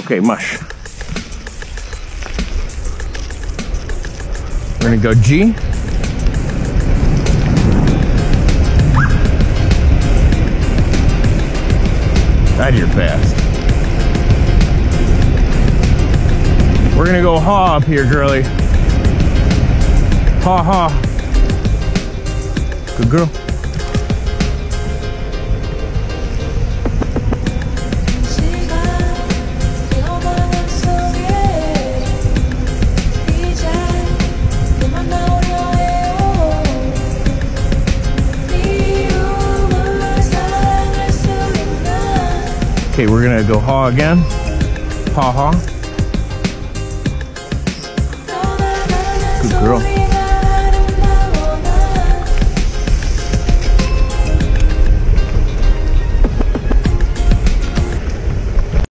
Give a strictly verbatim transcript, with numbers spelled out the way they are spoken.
Okay, mush. We're gonna go G. God, you're fast. We're gonna go ha up here, girly. Ha ha. Good girl. Okay, we're gonna go ha again. Ha ha. Good girl.